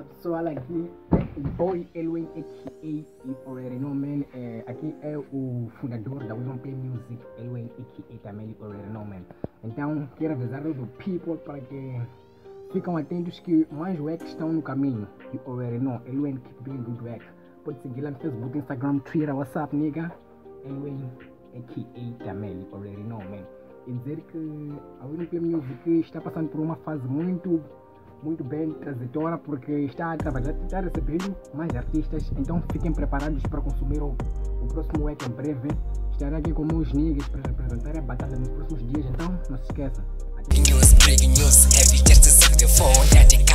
Fala pessoal, aqui o boy elwayne a.k.a. already know man. Aqui é o fundador da Play Music, elwayne a.k.a. também already know man. Então quero avisar do people para que ficam atentos que mais wacks estão no caminho. You already know, elwayne keep doing good work. Pode seguir lá no Facebook, Instagram, Twitter, WhatsApp, nigga. elwayne a.k.a. também already know man. E dizer que a Play Music está passando por uma fase muito bem transitória, porque está a trabalhar, está recebendo mais artistas, então fiquem preparados para consumir o próximo week em breve. Estarei aqui com meus niggas para representar a batalha nos próximos dias, então não se esqueçam. Breaknews, heavy just to the phone,